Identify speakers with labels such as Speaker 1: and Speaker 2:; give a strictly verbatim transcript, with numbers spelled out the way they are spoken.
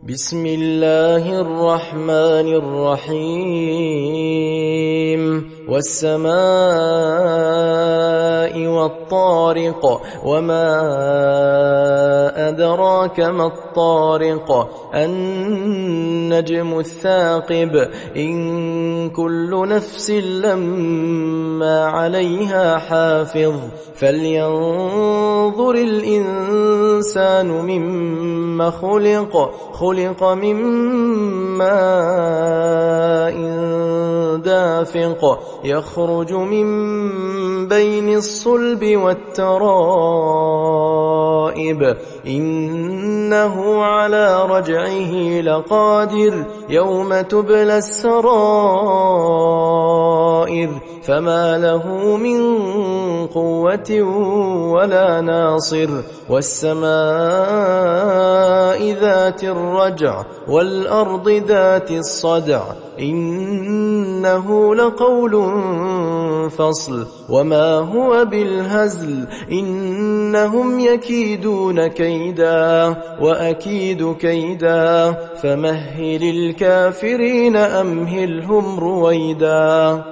Speaker 1: بسم الله الرحمن الرحيم والسماء والطارق وما أدراك ما الطارق النجم الثاقب إن كل نفس لما عليها حافظ فلينظر الإنسان مما خلق خلق من ماء دافق يخرج من بين الصلب والترائب إنه على رجعه لقادر يوم تبلى السرائر فما له من قوة ولا ناصر والسماء ذات الرجع والأرض ذات الصدع إنه لقول فصل وما هو بالهزل إنهم يكيدون كيدا وأكيد كيدا فمهل الكافرين أمهلهم رويدا.